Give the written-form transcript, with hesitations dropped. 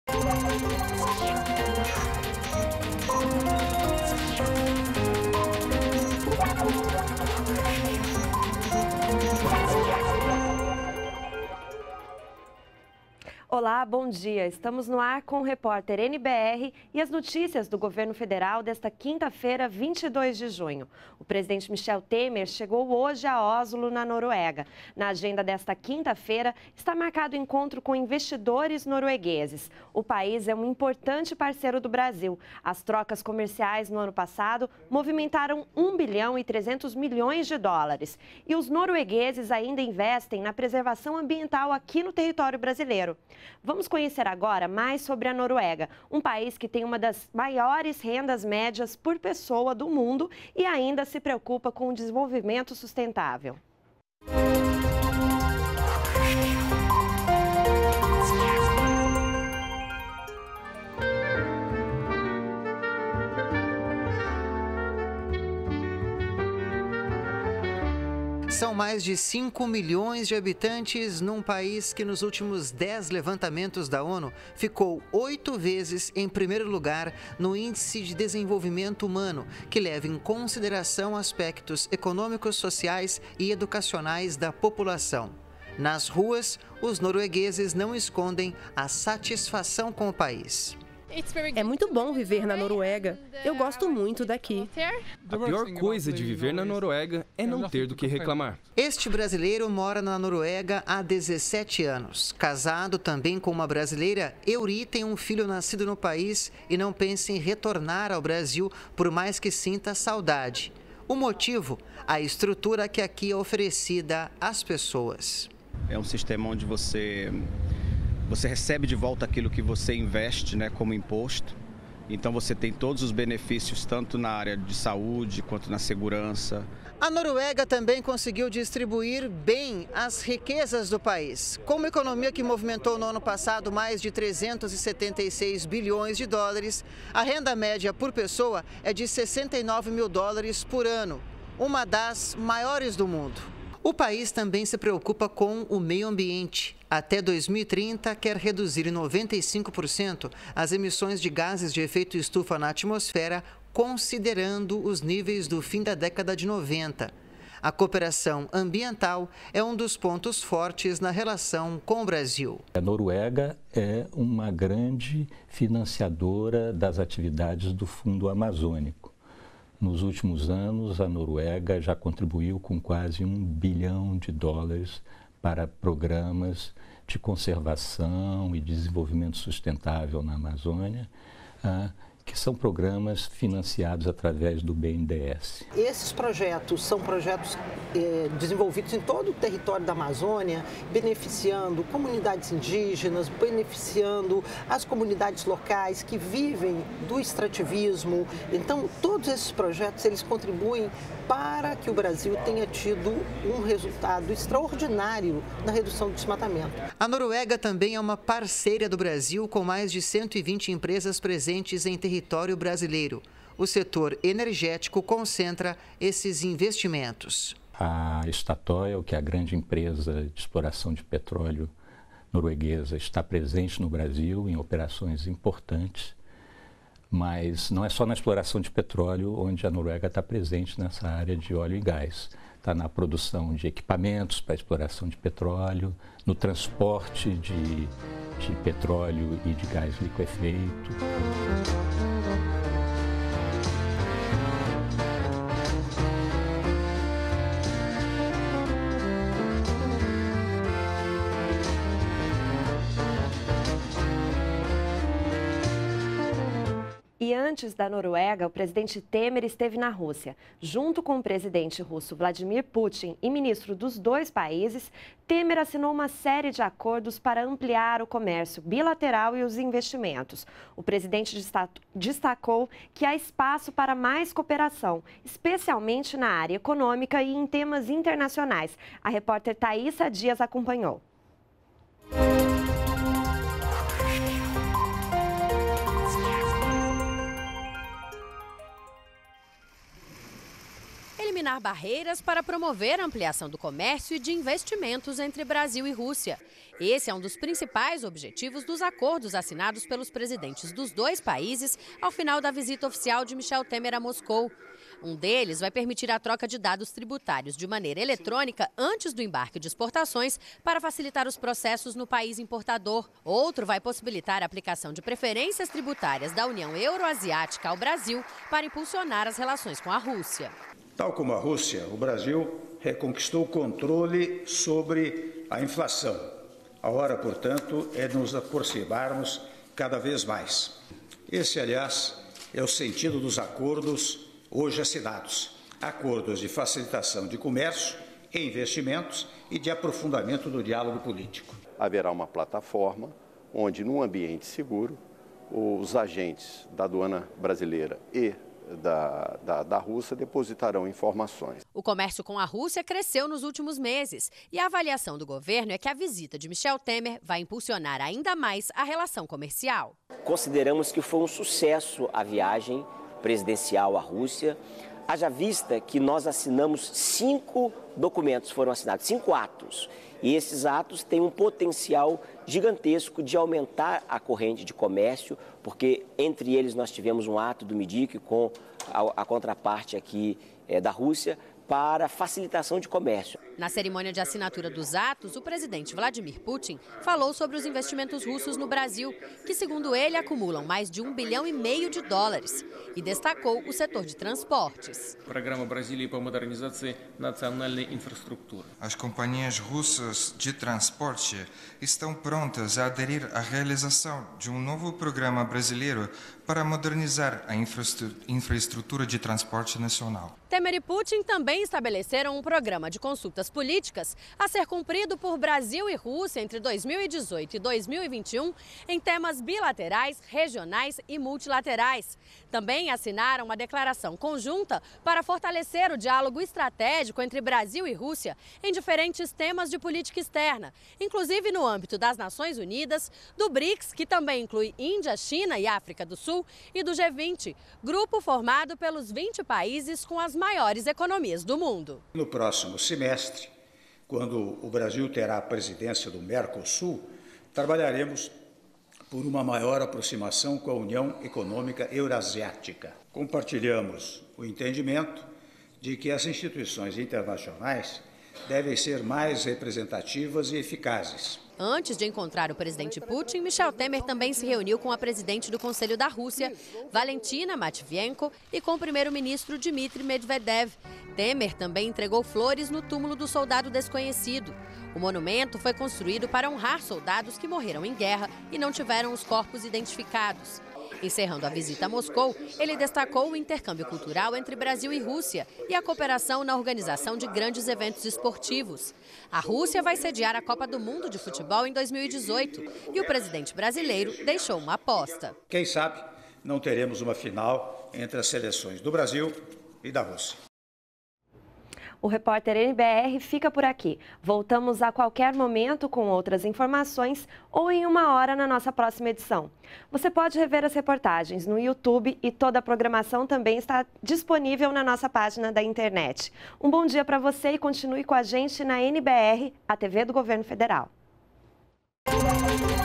Olá, bom dia. Estamos no ar com o repórter NBR e as notícias do governo federal desta quinta-feira, 22 de junho. O presidente Michel Temer chegou hoje a Oslo, na Noruega. Na agenda desta quinta-feira está marcado o encontro com investidores noruegueses. O país é um importante parceiro do Brasil. As trocas comerciais no ano passado movimentaram 1 bilhão e 300 milhões de dólares. E os noruegueses ainda investem na preservação ambiental aqui no território brasileiro. Vamos conhecer agora mais sobre a Noruega, um país que tem uma das maiores rendas médias por pessoa do mundo e ainda se preocupa com o desenvolvimento sustentável. São mais de 5 milhões de habitantes num país que nos últimos 10 levantamentos da ONU ficou 8 vezes em primeiro lugar no Índice de Desenvolvimento Humano, que leva em consideração aspectos econômicos, sociais e educacionais da população. Nas ruas, os noruegueses não escondem a satisfação com o país. É muito bom viver na Noruega. Eu gosto muito daqui. A pior coisa de viver na Noruega é não ter do que reclamar. Este brasileiro mora na Noruega há 17 anos. Casado também com uma brasileira, Euri tem um filho nascido no país e não pensa em retornar ao Brasil, por mais que sinta saudade. O motivo? A estrutura que aqui é oferecida às pessoas. É um sistema onde você recebe de volta aquilo que você investe, né, como imposto. Então você tem todos os benefícios, tanto na área de saúde quanto na segurança. A Noruega também conseguiu distribuir bem as riquezas do país. Com uma economia que movimentou no ano passado mais de 376 bilhões de dólares, a renda média por pessoa é de 69 mil dólares por ano, uma das maiores do mundo. O país também se preocupa com o meio ambiente. Até 2030, quer reduzir em 95% as emissões de gases de efeito estufa na atmosfera, considerando os níveis do fim da década de 90. A cooperação ambiental é um dos pontos fortes na relação com o Brasil. A Noruega é uma grande financiadora das atividades do Fundo Amazônico. Nos últimos anos, a Noruega já contribuiu com quase 1 bilhão de dólares para programas de conservação e desenvolvimento sustentável na Amazônia, que são programas financiados através do BNDES. Esses projetos são projetos desenvolvidos em todo o território da Amazônia, beneficiando comunidades indígenas, beneficiando as comunidades locais que vivem do extrativismo. Então, todos esses projetos, eles contribuem para que o Brasil tenha tido um resultado extraordinário na redução do desmatamento. A Noruega também é uma parceira do Brasil, com mais de 120 empresas presentes em território brasileiro. O setor energético concentra esses investimentos. A Statoil, que é a grande empresa de exploração de petróleo norueguesa, está presente no Brasil em operações importantes, mas não é só na exploração de petróleo onde a Noruega está presente nessa área de óleo e gás. Está na produção de equipamentos para exploração de petróleo, no transporte de petróleo e de gás liquefeito. E antes da Noruega, o presidente Temer esteve na Rússia. Junto com o presidente russo Vladimir Putin e ministro dos dois países, Temer assinou uma série de acordos para ampliar o comércio bilateral e os investimentos. O presidente destacou que há espaço para mais cooperação, especialmente na área econômica e em temas internacionais. A repórter Thaísa Dias acompanhou. eliminar barreiras para promover a ampliação do comércio e de investimentos entre Brasil e Rússia. Esse é um dos principais objetivos dos acordos assinados pelos presidentes dos dois países ao final da visita oficial de Michel Temer a Moscou. Um deles vai permitir a troca de dados tributários de maneira eletrônica antes do embarque de exportações para facilitar os processos no país importador. Outro vai possibilitar a aplicação de preferências tributárias da União Euroasiática ao Brasil para impulsionar as relações com a Rússia. Tal como a Rússia, o Brasil reconquistou o controle sobre a inflação. A hora, portanto, é nos aproximarmos cada vez mais. Esse, aliás, é o sentido dos acordos hoje assinados. Acordos de facilitação de comércio e investimentos e de aprofundamento do diálogo político. Haverá uma plataforma onde, num ambiente seguro, os agentes da aduana brasileira e da Rússia depositarão informações. O comércio com a Rússia cresceu nos últimos meses e a avaliação do governo é que a visita de Michel Temer vai impulsionar ainda mais a relação comercial. Consideramos que foi um sucesso a viagem presidencial à Rússia, haja vista que nós assinamos 5 documentos, foram assinados 5 atos. E esses atos têm um potencial gigantesco de aumentar a corrente de comércio, porque entre eles nós tivemos um ato do MIDIC com a contraparte aqui da Rússia para facilitação de comércio. Na cerimônia de assinatura dos atos, o presidente Vladimir Putin falou sobre os investimentos russos no Brasil, que, segundo ele, acumulam mais de $1,5 bilhão de dólares, e destacou o setor de transportes. Programa Brasília para modernização nacional da infraestrutura. As companhias russas de transporte estão prontas a aderir à realização de um novo programa brasileiro para modernizar a infraestrutura de transporte nacional. Temer e Putin também estabeleceram um programa de consultas políticas a ser cumprido por Brasil e Rússia entre 2018 e 2021 em temas bilaterais, regionais e multilaterais. Também assinaram uma declaração conjunta para fortalecer o diálogo estratégico entre Brasil e Rússia em diferentes temas de política externa, inclusive no âmbito das Nações Unidas, do BRICS, que também inclui Índia, China e África do Sul, e do G20, grupo formado pelos 20 países com as maiores economias do mundo. No próximo semestre, quando o Brasil terá a presidência do Mercosul, trabalharemos por uma maior aproximação com a União Econômica Eurasiática. Compartilhamos o entendimento de que as instituições internacionais devem ser mais representativas e eficazes. Antes de encontrar o presidente Putin, Michel Temer também se reuniu com a presidente do Conselho da Rússia, Valentina Matvienko, e com o primeiro-ministro Dmitry Medvedev. Temer também entregou flores no túmulo do soldado desconhecido. O monumento foi construído para honrar soldados que morreram em guerra e não tiveram os corpos identificados. Encerrando a visita a Moscou, ele destacou o intercâmbio cultural entre Brasil e Rússia e a cooperação na organização de grandes eventos esportivos. A Rússia vai sediar a Copa do Mundo de Futebol em 2018 e o presidente brasileiro deixou uma aposta. Quem sabe não teremos uma final entre as seleções do Brasil e da Rússia. O repórter NBR fica por aqui. Voltamos a qualquer momento com outras informações ou em 1 hora na nossa próxima edição. Você pode rever as reportagens no YouTube e toda a programação também está disponível na nossa página da internet. Um bom dia para você e continue com a gente na NBR, a TV do Governo Federal.